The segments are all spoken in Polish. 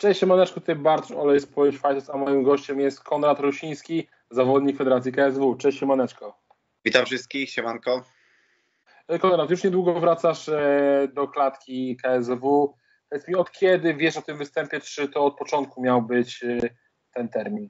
Cześć, siemaneczku, tutaj Bartosz Olej z Polish Fighters, a moim gościem jest Konrad Rusiński, zawodnik Federacji KSW. Cześć, siemaneczko. Witam wszystkich, siemanko. Konrad, już niedługo wracasz do klatki KSW. Powiedz mi, od kiedy wiesz o tym występie, czy to od początku miał być ten termin?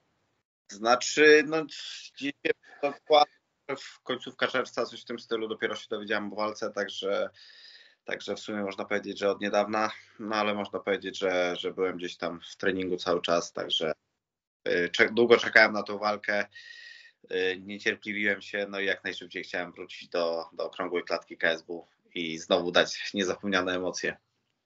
Znaczy, dzisiaj dokładnie w końcówka czerwca, coś w tym stylu, dopiero się dowiedziałem o walce, także w sumie można powiedzieć, że od niedawna, no ale można powiedzieć, że byłem gdzieś tam w treningu cały czas, także długo czekałem na tą walkę, niecierpliwiłem się, no i jak najszybciej chciałem wrócić do okrągłej klatki KSW i znowu dać niezapomniane emocje.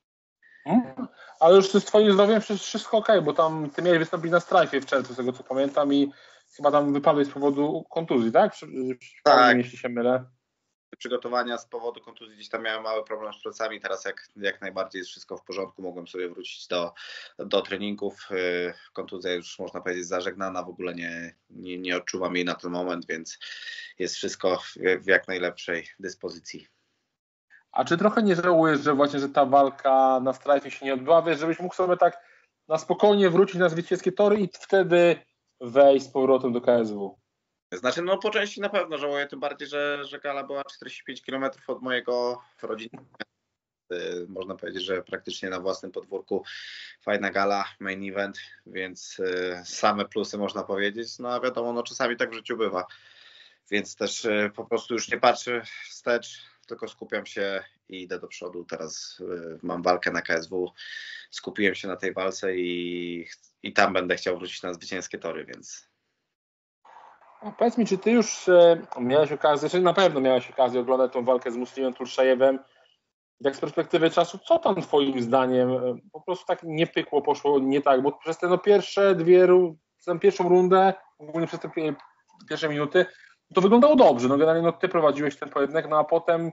Ale już z twoim zdrowiem wszystko okej, bo tam ty miałeś wystąpić na strajfie w czerwcu, z tego co pamiętam, i chyba tam wypadłeś z powodu kontuzji, tak? Tak. Jeśli się mylę. Przygotowania z powodu kontuzji gdzieś tam miałem mały problem z plecami, teraz jak najbardziej jest wszystko w porządku, mogłem sobie wrócić do treningów. Kontuzja już można powiedzieć zażegnana, w ogóle nie odczuwam jej na ten moment, więc jest wszystko w jak najlepszej dyspozycji. A czy trochę nie żałujesz, że ta walka na strajfie się nie odbyła, wiesz, żebyś mógł sobie tak na spokojnie wrócić na zwycięskie tory i wtedy wejść z powrotem do KSW? Znaczy, po części na pewno żałuję, tym bardziej, że gala była 45 km od mojego rodzinnego. Można powiedzieć, że praktycznie na własnym podwórku. Fajna gala, main event, więc same plusy można powiedzieć. No a wiadomo, czasami tak w życiu bywa. Więc też po prostu już nie patrzę wstecz, tylko skupiam się i idę do przodu. Teraz mam walkę na KSW, skupiłem się na tej walce i tam będę chciał wrócić na zwycięskie tory, więc... A powiedz mi, czy ty już miałeś okazję, czy na pewno miałeś okazję oglądać tą walkę z Muslimem Turszajewem? Jak z perspektywy czasu, co tam twoim zdaniem po prostu tak nie pykło, poszło nie tak? Bo przez te pierwszą rundę, ogólnie przez te pierwsze minuty, to wyglądało dobrze. Generalnie ty prowadziłeś ten pojedynek, a potem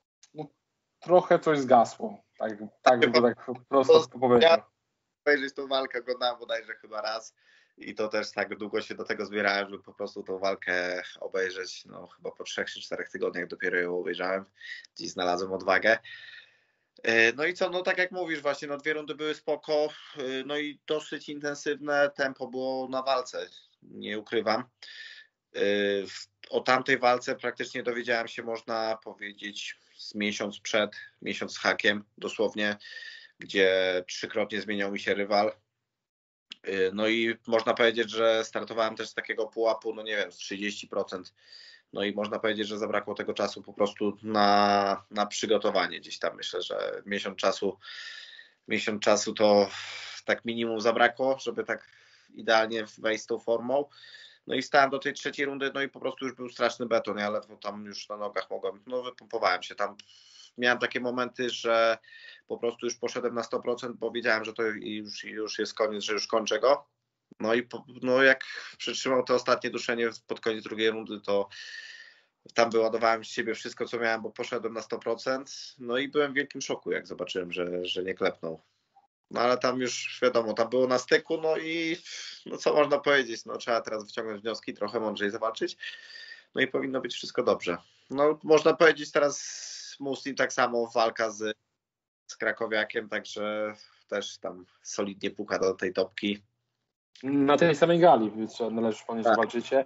trochę coś zgasło. Tak bym to tak prosto powiedział. Obejrzeć tą walkę oglądałem bodajże chyba raz i to też tak długo się do tego zbierałem, żeby po prostu tą walkę obejrzeć. Chyba po 3 czy 4 tygodniach dopiero ją obejrzałem. Dziś znalazłem odwagę. No i co, tak jak mówisz właśnie, 2 rundy były spoko, i dosyć intensywne tempo było na walce, nie ukrywam. O tamtej walce praktycznie dowiedziałem się, można powiedzieć, z miesiąc z hakiem dosłownie, gdzie 3-krotnie zmieniał mi się rywal. No i można powiedzieć, że startowałem też z takiego pułapu, z 30%. No i można powiedzieć, że zabrakło tego czasu po prostu na przygotowanie. Gdzieś tam myślę, że miesiąc czasu to tak minimum zabrakło, żeby tak idealnie wejść z tą formą. No i stałem do tej 3. rundy, i po prostu już był straszny beton. Ja ledwo tam już na nogach mogłem, wypompowałem się tam. Miałem takie momenty, że po prostu już poszedłem na 100%, bo wiedziałem, że to już jest koniec, że już kończę go. Jak przytrzymał to ostatnie duszenie pod koniec 2. rundy, to tam wyładowałem z siebie wszystko, co miałem, bo poszedłem na 100%. I byłem w wielkim szoku, jak zobaczyłem, że nie klepnął. Ale tam już wiadomo, tam było na styku, i co można powiedzieć, trzeba teraz wyciągnąć wnioski, trochę mądrzej zawalczyć, i powinno być wszystko dobrze. Można powiedzieć teraz Muslim tak samo, walka z krakowiakiem, także też tam solidnie puka do tej topki. Na tej samej gali, więc należy wspomnieć, że walczycie.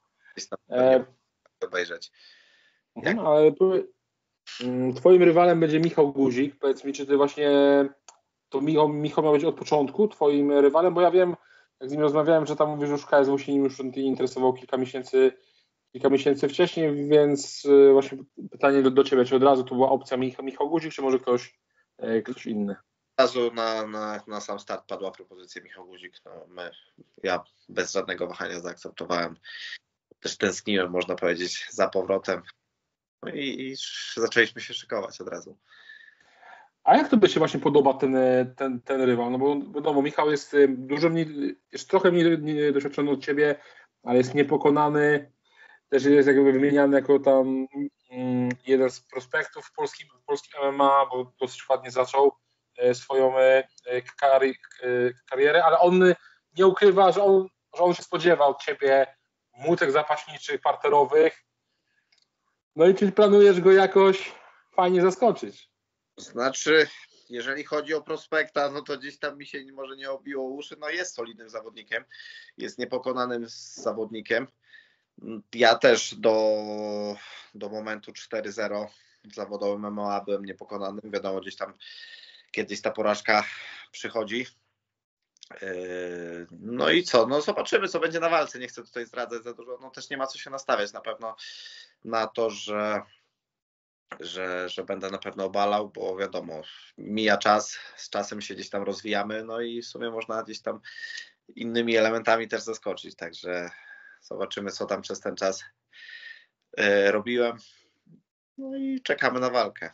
Obejrzeć. Ale twoim rywalem będzie Michał Guzik. Powiedz mi, czy ty właśnie to Michał miał być od początku twoim rywalem, bo ja wiem, jak z nim rozmawiałem, że tam mówisz, że już KSW się nim już interesował kilka miesięcy wcześniej, więc właśnie pytanie do ciebie, czy od razu to była opcja Michał Guzik, czy może ktoś inny? Od razu na sam start padła propozycja Michał Guzik. Ja bez żadnego wahania zaakceptowałem. Też tęskniłem, można powiedzieć, za powrotem. I zaczęliśmy się szykować od razu. A jak to się właśnie podoba ten rywal? Bo wiadomo, Michał jest trochę mniej doświadczony od ciebie, ale jest niepokonany. Też jest jakby wymieniany jako tam jeden z prospektów w polskim MMA, bo dosyć ładnie zaczął swoją karierę, ale on nie ukrywa, że on się spodziewa od ciebie młótek zapaśniczych, parterowych. I czy planujesz go jakoś fajnie zaskoczyć? Znaczy, jeżeli chodzi o prospekta, no to gdzieś tam mi się może nie obiło uszy, no jest solidnym zawodnikiem, jest niepokonanym zawodnikiem. Ja też do momentu 4-0 w zawodowym MMA byłem niepokonanym. Wiadomo, gdzieś tam kiedyś ta porażka przychodzi. No i co? No zobaczymy, co będzie na walce. Nie chcę tutaj zdradzać za dużo. No też nie ma co się nastawiać na pewno na to, że będę na pewno obalał, bo wiadomo, mija czas, z czasem się gdzieś tam rozwijamy, no i w sumie można gdzieś tam innymi elementami też zaskoczyć. Także zobaczymy, co tam przez ten czas robiłem. No i czekamy na walkę.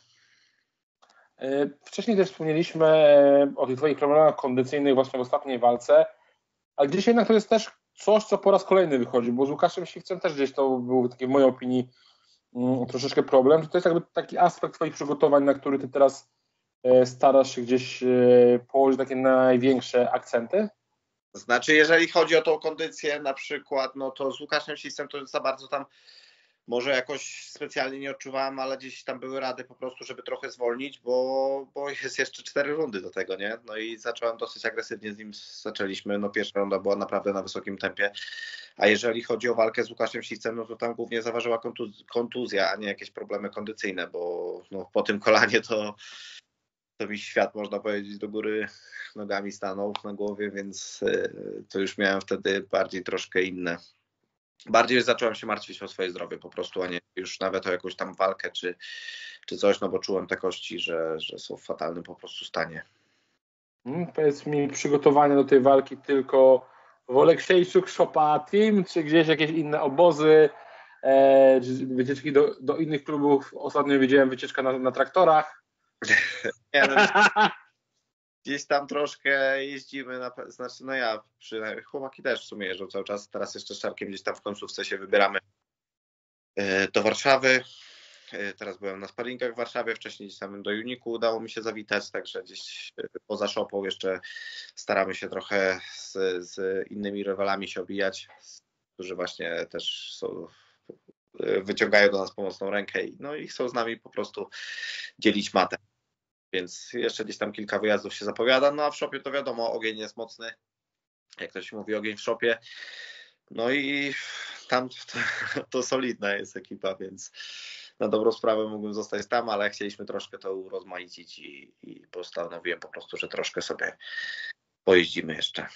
Wcześniej też wspomnieliśmy o tych twoich problemach kondycyjnych właśnie w ostatniej walce, ale gdzieś jednak to jest też coś, co po raz kolejny wychodzi, bo z Łukaszem Siwcem też gdzieś to był taki w mojej opinii troszeczkę problem, że to jest jakby taki aspekt twoich przygotowań, na który ty teraz starasz się gdzieś położyć takie największe akcenty? Znaczy, jeżeli chodzi o tą kondycję na przykład, no to z Łukaszem Siwcem to za bardzo tam może jakoś specjalnie nie odczuwałem, ale gdzieś tam były rady po prostu, żeby trochę zwolnić, bo jest jeszcze 4 rundy do tego, nie? No i zacząłem dosyć agresywnie z nim zaczęliśmy. No pierwsza runda była naprawdę na wysokim tempie. A jeżeli chodzi o walkę z Łukaszem Siwcem, no to tam głównie zaważyła kontuzja, a nie jakieś problemy kondycyjne, bo no, po tym kolanie to mi świat, można powiedzieć, do góry nogami stanął na głowie, więc to już miałem wtedy bardziej troszkę inne. Bardziej zacząłem się martwić o swoje zdrowie po prostu, a nie już nawet o jakąś tam walkę czy coś, no bo czułem te kości, że są w fatalnym po prostu stanie. Powiedz mi, przygotowania do tej walki tylko w Oleksiejczuk, Szopa Team, czy gdzieś jakieś inne obozy, wycieczki do innych klubów? Ostatnio widziałem wycieczkę na traktorach. Nie, no, gdzieś tam troszkę jeździmy, znaczy no ja, chłopaki też w sumie jeżdżą cały czas, teraz jeszcze z Czarkiem gdzieś tam w końcówce się wybieramy do Warszawy. Teraz byłem na sparingach w Warszawie, wcześniej gdzieś tam do Uniku udało mi się zawitać, także gdzieś poza Szopą jeszcze staramy się trochę z innymi rywalami się obijać, którzy właśnie też wyciągają do nas pomocną rękę i chcą z nami po prostu dzielić matę. Więc jeszcze gdzieś tam kilka wyjazdów się zapowiada, no a w Szopie to wiadomo, ogień jest mocny, jak to się mówi, ogień w Szopie. No i tam to solidna jest ekipa, więc na dobrą sprawę mógłbym zostać tam, ale chcieliśmy troszkę to urozmaicić i postanowiłem po prostu, że troszkę sobie pojeździmy jeszcze.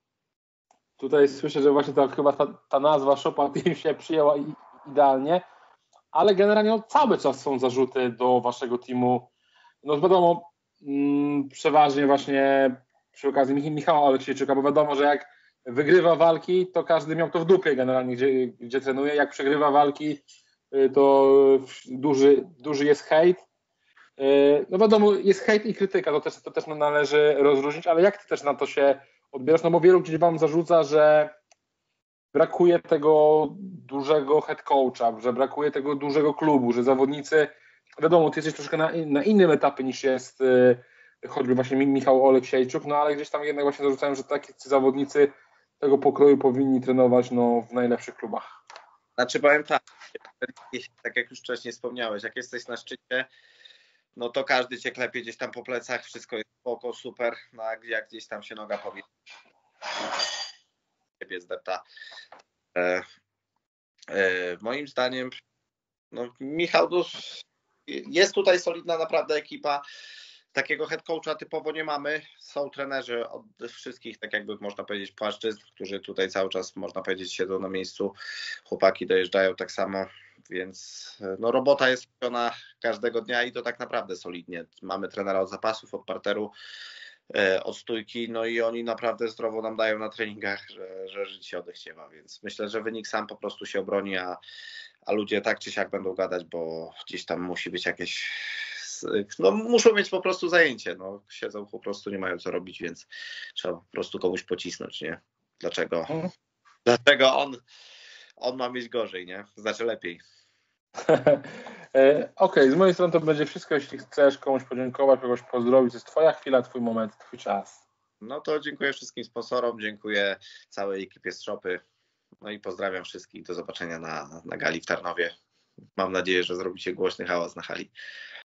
Tutaj słyszę, że właśnie chyba ta nazwa Szopa Team się przyjęła idealnie, ale generalnie cały czas są zarzuty do waszego teamu. No wiadomo, przeważnie właśnie przy okazji Michała Aleksiejczyka, bo wiadomo, że jak wygrywa walki, to każdy miał to w dupie generalnie, gdzie trenuje. Jak przegrywa walki, to duży jest hejt. No wiadomo, jest hejt i krytyka, to też należy rozróżnić, ale jak ty też na to się odbierasz? No bo wielu gdzieś wam zarzuca, że brakuje tego dużego head coacha, że brakuje tego dużego klubu, że zawodnicy, wiadomo, ty jesteś troszkę na innym etapie niż jest choćby właśnie Michał Oleksiejczuk, no ale gdzieś tam jednak właśnie zarzucają, że takie zawodnicy tego pokroju powinni trenować w najlepszych klubach. Znaczy powiem tak jak już wcześniej wspomniałeś, jak jesteś na szczycie, no to każdy cię klepie gdzieś tam po plecach, wszystko jest spoko, super, no jak gdzieś tam się noga powie, ciebie zdepta. Moim zdaniem no, Michał, jest tutaj solidna naprawdę ekipa. Takiego head coacha typowo nie mamy. Są trenerzy od wszystkich, tak jakby można powiedzieć, płaszczyzn, którzy tutaj cały czas, można powiedzieć, siedzą na miejscu. Chłopaki dojeżdżają tak samo, więc no, robota jest robiona każdego dnia i to tak naprawdę solidnie. Mamy trenera od zapasów, od parteru, od stójki, no i oni naprawdę zdrowo nam dają na treningach, że żyć się odechciewa, więc myślę, że wynik sam po prostu się obroni, a ludzie tak czy siak będą gadać, bo gdzieś tam musi być jakieś, no muszą mieć po prostu zajęcie, no siedzą po prostu, nie mają co robić, więc trzeba po prostu komuś pocisnąć, nie? Dlaczego on ma mieć gorzej, nie? Znaczy lepiej. Okej, z mojej strony to będzie wszystko. Jeśli chcesz komuś podziękować, kogoś pozdrowić, to jest twoja chwila, twój moment, twój czas. No to dziękuję wszystkim sponsorom, dziękuję całej ekipie z Szopy, no i pozdrawiam wszystkich, do zobaczenia na gali w Tarnowie. Mam nadzieję, że zrobicie głośny hałas na hali.